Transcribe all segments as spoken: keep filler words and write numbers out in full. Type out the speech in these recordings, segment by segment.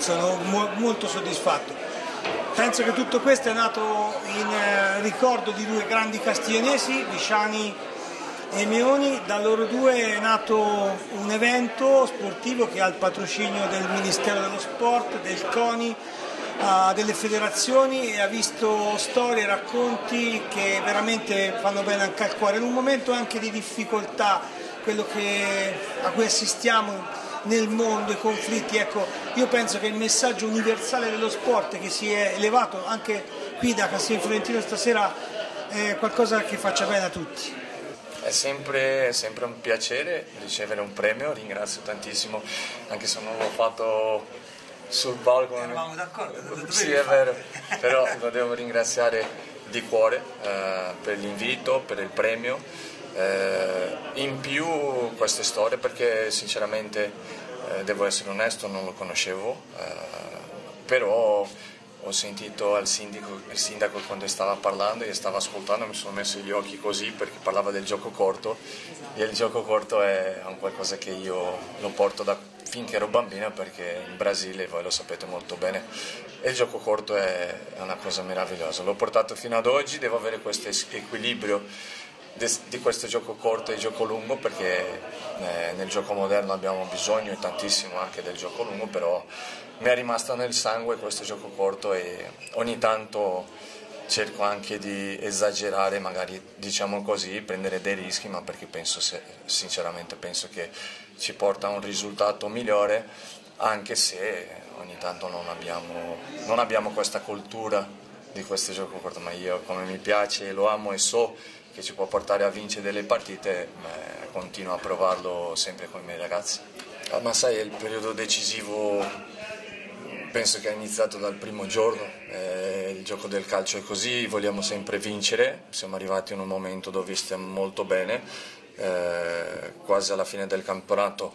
sono mo molto soddisfatto. Penso che tutto questo è nato in eh, ricordo di due grandi castiglianesi, Viciani e Meoni. Da loro due è nato un evento sportivo che ha il patrocinio del Ministero dello Sport, del CONI, uh, delle federazioni, e ha visto storie e racconti che veramente fanno bene anche al cuore. In un momento anche di difficoltà, quello che, a cui assistiamo nel mondo, i conflitti, ecco, io penso che il messaggio universale dello sport che si è elevato anche qui da Castel Fiorentino stasera è qualcosa che faccia bene a tutti. È sempre, è sempre un piacere ricevere un premio, ringrazio tantissimo, anche se non l'ho fatto sul palco. Eravamo d'accordo, sì, è vero, però lo devo ringraziare di cuore eh, per l'invito, per il premio. Eh, in più queste storie, perché sinceramente eh, devo essere onesto, non lo conoscevo, eh, però ho sentito al sindaco, il sindaco quando stava parlando e stava ascoltando, mi sono messo gli occhi così perché parlava del gioco corto, e il gioco corto è un qualcosa che io lo porto da finché ero bambina, perché in Brasile, voi lo sapete molto bene, e il gioco corto è una cosa meravigliosa. L'ho portato fino ad oggi, devo avere questo equilibrio di questo gioco corto e gioco lungo, perché eh, nel gioco moderno abbiamo bisogno e tantissimo anche del gioco lungo, però mi è rimasto nel sangue questo gioco corto e ogni tanto cerco anche di esagerare, magari diciamo così, prendere dei rischi, ma perché penso, se, sinceramente penso che ci porta a un risultato migliore, anche se ogni tanto non abbiamo, non abbiamo questa cultura di questo gioco corto, ma io, come mi piace, lo amo e so che ci può portare a vincere delle partite, eh, continuo a provarlo sempre con i miei ragazzi. Ma sai, è il periodo decisivo, penso che è iniziato dal primo giorno, eh, il gioco del calcio è così, vogliamo sempre vincere, siamo arrivati in un momento dove stiamo molto bene, eh, quasi alla fine del campionato,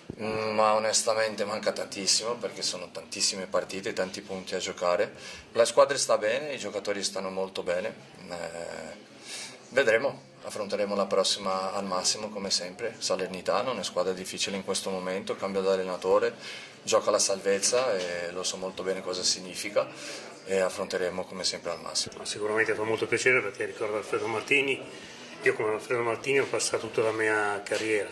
ma onestamente manca tantissimo, perché sono tantissime partite, tanti punti a giocare. La squadra sta bene, i giocatori stanno molto bene. Eh, Vedremo, affronteremo la prossima al massimo come sempre. Salernitana, una squadra difficile in questo momento, cambio d'allenatore, gioca la salvezza e lo so molto bene cosa significa, e affronteremo come sempre al massimo. Sicuramente fa molto piacere, perché ricordo Alfredo Martini. Io come Alfredo Martini ho passato tutta la mia carriera,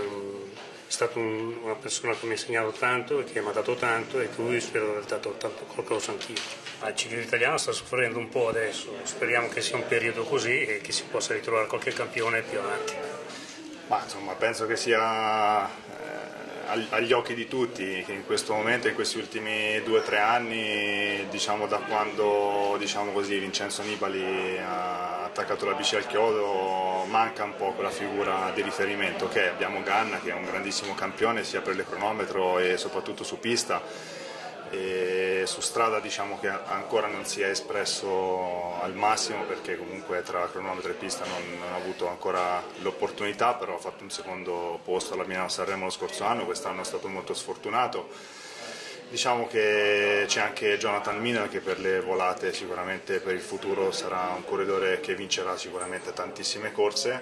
è stato un, una persona che mi ha insegnato tanto e che mi ha dato tanto, e che lui spero di aver dato tanto qualcosa anch'io. Il ciclismo italiano sta soffrendo un po' adesso, speriamo che sia un periodo così e che si possa ritrovare qualche campione più avanti. Ma insomma, penso che sia eh, agli occhi di tutti che in questo momento, in questi ultimi due o tre anni, diciamo da quando, diciamo così, Vincenzo Nibali ha attaccato la bici al chiodo, manca un po' quella figura di riferimento. Ok, abbiamo Ganna che è un grandissimo campione sia per il cronometro e soprattutto su pista, e su strada diciamo che ancora non si è espresso al massimo, perché comunque tra cronometro e pista non, non ha avuto ancora l'opportunità, però ha fatto un secondo posto alla Milano-Sanremo lo scorso anno, quest'anno è stato molto sfortunato. Diciamo che c'è anche Jonathan Miller, che per le volate sicuramente per il futuro sarà un corridore che vincerà sicuramente tantissime corse,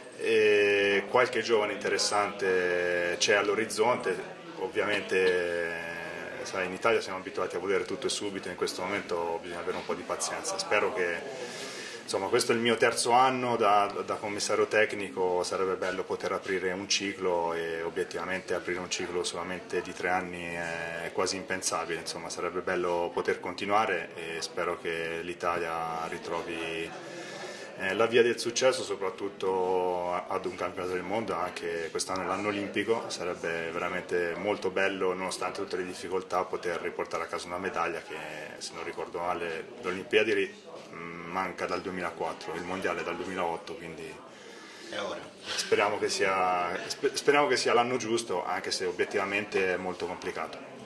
e qualche giovane interessante c'è all'orizzonte. Ovviamente sai, in Italia siamo abituati a volere tutto e subito, in questo momento bisogna avere un po' di pazienza. Spero che, insomma, questo è il mio terzo anno da, da commissario tecnico, sarebbe bello poter aprire un ciclo, e obiettivamente aprire un ciclo solamente di tre anni è quasi impensabile. Insomma, sarebbe bello poter continuare, e spero che l'Italia ritrovi la via del successo, soprattutto ad un campionato del mondo. Anche quest'anno è l'anno olimpico, sarebbe veramente molto bello, nonostante tutte le difficoltà, poter riportare a casa una medaglia che, se non ricordo male, le Olimpiadi manca dal duemilaquattro, il mondiale dal duemilaotto, quindi speriamo che sia, speriamo che sia l'anno giusto, anche se obiettivamente è molto complicato.